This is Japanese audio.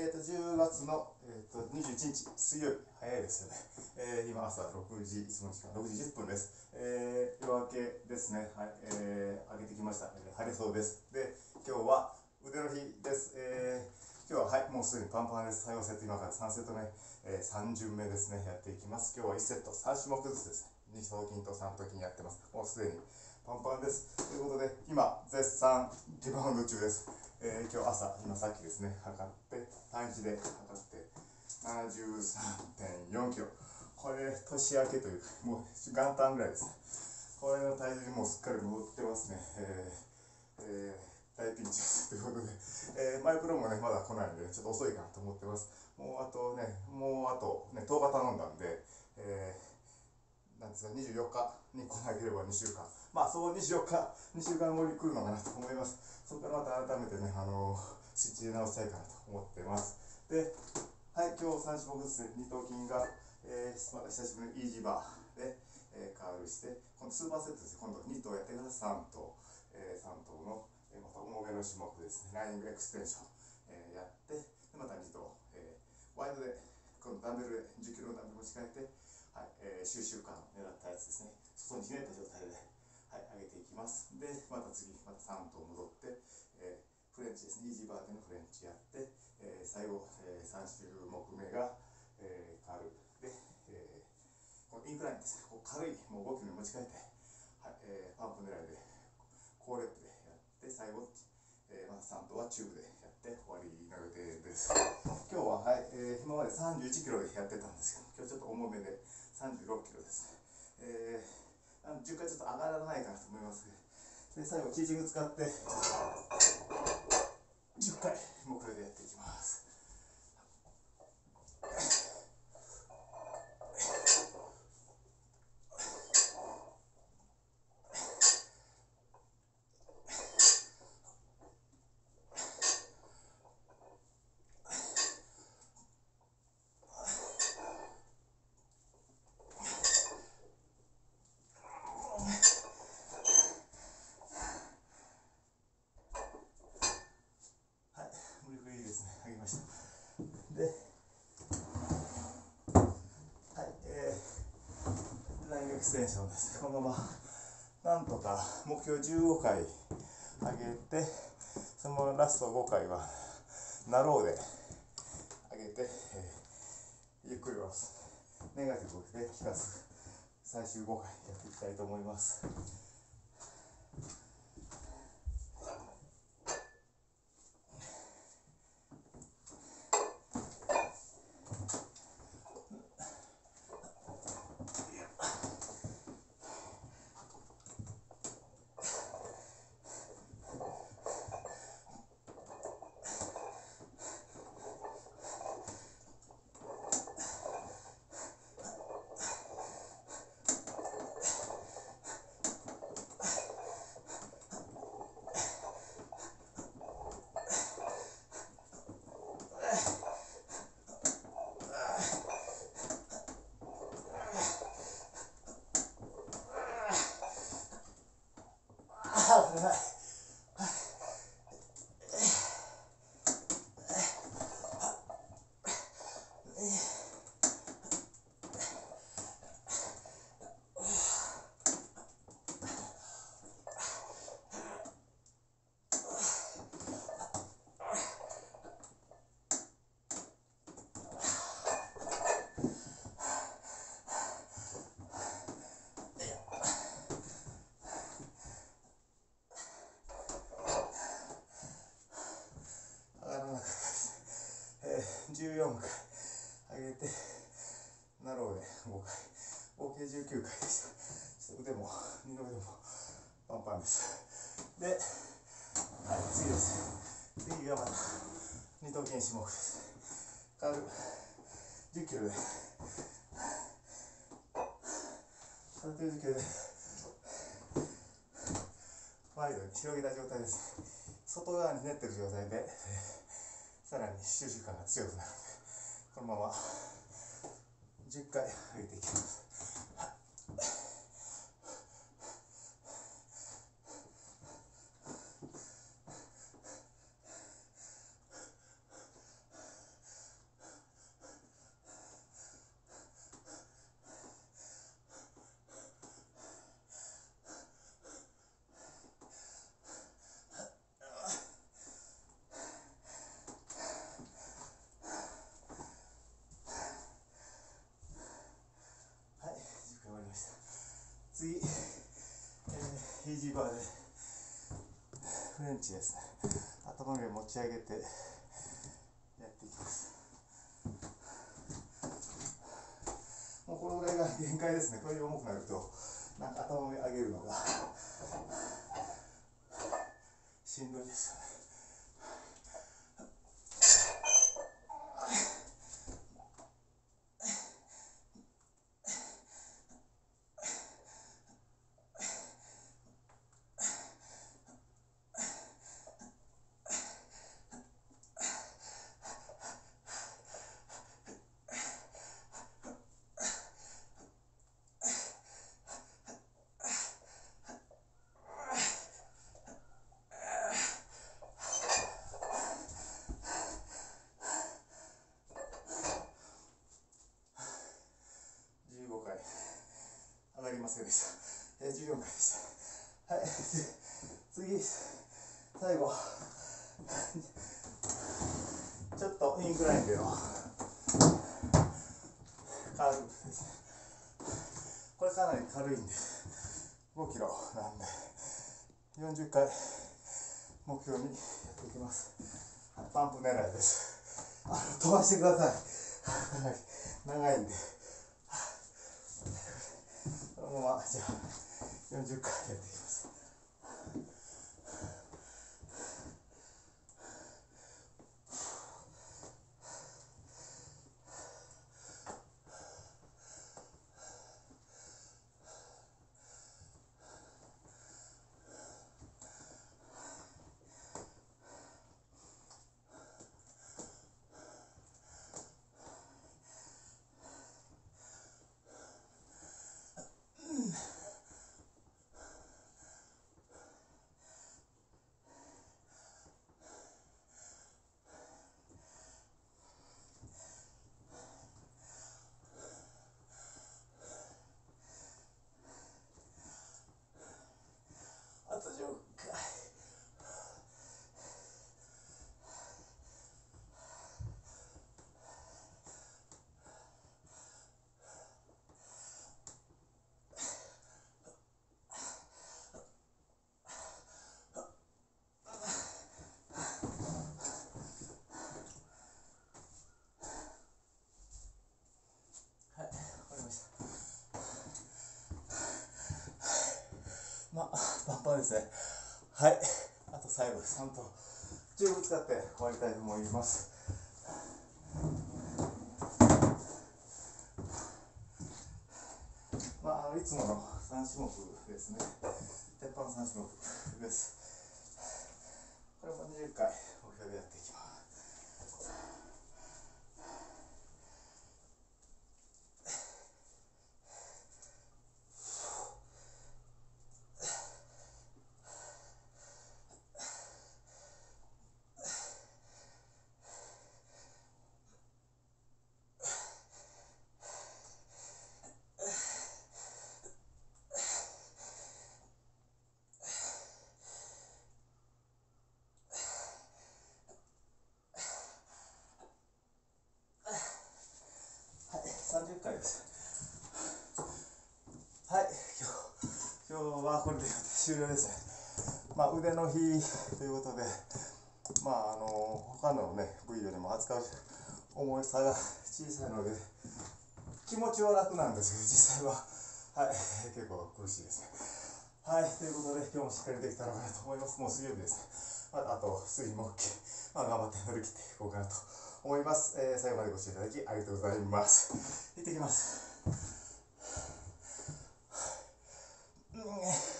10月の、21日水曜日、早いですよね。今朝6時、いつもの時間6時10分です。夜明けですね。はい、上げてきました。晴れそうです。で、今日は腕の日です。今日は、はい、もうすでにパンパンです。最後セット、今から3セット目、3巡目ですね、やっていきます。今日は1セット、3種目ずつですね。2頭筋と3頭筋やってます。もうすでにパンパンです。ということで、今、絶賛リバウンド中です。今日朝、今さっきですね、測って、単一で測って、73.4 キロ。これ、年明けというか、もう元旦ぐらいですね。これの体重にもうすっかり戻ってますね。大ピンチです。ということで、マイプロもね、まだ来ないんで、ちょっと遅いかなと思ってます。もうあとね、10日頼んだんで、なんですか、24日に来なければ2週間。まあ、その24日、2週間後に来るのかなと思います。そこからまた改めてね、スイッチで直したいかなと思ってます。で、はい、今日3種目ずつ2頭筋が、また久しぶりにイージーバーで、カールして、今度スーパーセットです。今度2頭やってから3頭、3頭の、また重めの種目ですね、ライングエクステンション、やって、でまた2頭、ワイドで、今度ダンベルで10キロのダンベル持ち帰って、はい、収集感を狙ったやつですね。外にひねった状態で、はい、上げていきます。で、また次、また3頭戻って、フレンチですね、イージーバーでのフレンチやって、最後、3種目目が、カールで、このインクラインですね、こう軽いもう5キロに持ち帰って、はい、パンプ狙いで、コーレットでやって、最後、また3頭はチューブでやって終わりの予定です。今日は、はい、今まで31キロでやってたんですけど、今日ちょっと重めで36キロですね。10回ちょっと上がらないかなと思いますけど、で最後チーチング使って10回目標でやっていきます。無理くりですね、上げました。で、はい、ラインエクステンションです。このままなんとか目標15回上げて、そのラスト5回はナローで上げて、ゆっくり下ろす。ネガティブで効かす。最終5回やっていきたいと思います。14回上げて、ナローで5回、合計19回でした。腕も、二の腕もパンパンです。で、はい、次です。次がまた二頭筋種目です。カール10キロで、片手10キロで、ワイドに広げた状態です。外側にひねってる状態で、さらに収集感が強くなるので、このまま10回上げていきます。 ーバーでフレンチですね。頭の上持ち上げてやっていきます。もうこのぐらいが限界ですね。これで重くなるとなんか頭を上げるのがしんどいですよね。15回上がりませんでした。14回でした。はい、次、最後、ちょっとインクラインでのカーブですね。これかなり軽いんで、5キロなんで、40回目標にやっていきます。パンプ狙いです。飛ばしてください。かなり長いんで。このままじゃあ40回やっていきます。あと10回。はい、終わりました。まあ、パンパンですね。はい、あと最後3とチューブ使って終わりたいと思います。まあ、いつもの3種目ですね。鉄板3種目です。これも20回目標でやっていきます。はい、30回です。はい、今日はこれで終了ですね。まあ、腕の日ということで、まあ、他のね、部位よりも扱う重さが小さいので、気持ちは楽なんですけど、実際は、はい、結構苦しいですね。はい、ということで、今日もしっかりできたらなと思います。もう水曜日ですね。またあと、水木金、頑張って乗り切っていこうかなと思います。最後までご視聴いただきありがとうございます。行ってきます。